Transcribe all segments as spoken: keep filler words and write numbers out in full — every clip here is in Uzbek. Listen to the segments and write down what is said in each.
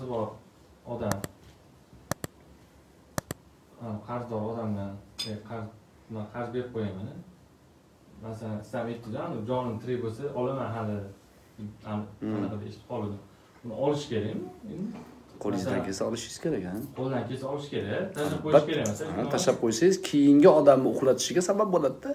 qarzi bor odam. Ha, qarzdor odamdan qarz qarz berib qo'yaman. Masalan, sizlar aytdingiz, jonim tirik bo'lsa, olaman hali. Anaqa eshitib qoldim. Buni olish kerakmi? Qo'lingizdan kelsa olishingiz kerak, ha? Qo'ldan kelsa olish kerak, tashlab qo'yish kerak emas. Ha, tashlab qo'ysangiz, keyingi odamni uxlatishiga sabab bo'ladi-da.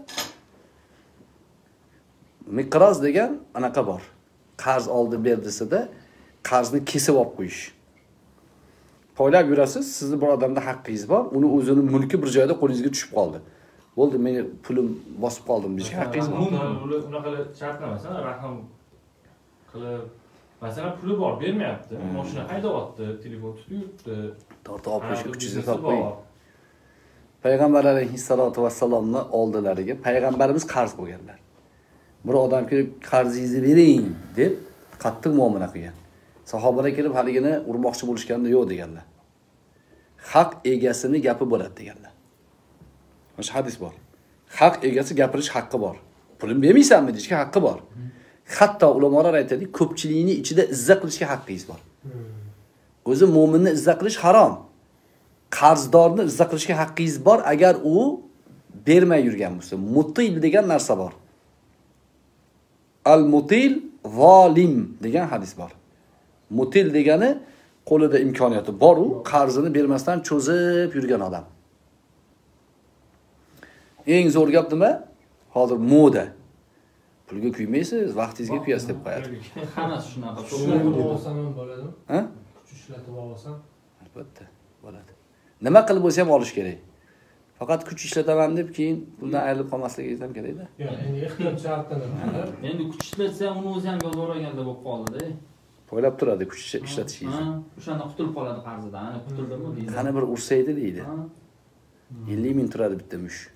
Miqroz degan anaqa bor. Qarz oldi berdisida qarzni kesib olib qo'yish. Poylab yurasiz, sizni bir odamda haqqingiz bor, uni o'zini mulki bir joyda qo'lingizga tushib qoldi. Bo'ldi, men pulim bosib qoldim, bizga haqqingiz bor. Unaqa shart emas, rahim qilib, masalan, puli bor, bermayapti. Mashina haydayapti, telefon tutib yuribdi. Tortib olib qo'yishga kuchingizni toping. Payg'ambar alayhissalatu vassalomni oldilariga payg'ambarimiz qarz bo'lganlar. Bir odam kelib qarzingizni bering deb qattiq muomala qilgan. Sahobalar kelib haligini urmoqchi bo'lishganda yo'q deganlar. Haq egasini gapi bo'ladi deganlar. Mana hadis bor. Haq egasi gapirish haqqi bor. Pulim bermaysanmi deyishga haqqi bor. Hatto ulamolar aytadi, ko'pchilikni ichida izza qilishga haqqingiz bor. O'zi mu'minni izza qilish harom. Qarzdorni izza qilishga haqqingiz bor agar u bermay yurgan bo'lsa. Mutil degan narsa bor. Al-mutil zolim degan hadis bor. Mutil degani qo'lida imkoniyati bor u qarzini bermasdan cho'zib yurgan odam. Eng zo'r gap nima? Hozir moda. Pulga kuymaysiz, vaqtingizga kuyasiz deb qo'yadi. Hammasi shunaqa. Ishlatib olsam ham bo'ladimi? Ha? Kuch ishlatib olsam, albatta bo'ladi. Nima qilib bo'lsa ham olish kerak. Faqat kuch ishlataman deb keyin bundan ayrilib qolmasligingiz ham kerak-da. Yo'q, endi ehtiyot shartini. Endi kuch ishlatsa, uni o'zi ham yo'l o'raganda bo'lib qoldi-da. Poylab turadi kuch ishlatishingiz. Ha, o'shanda qutulib qoladi qarzidan. Qutildimi deydi. Qani bir ursaydi deydi. ellik ming turadi bitta mush.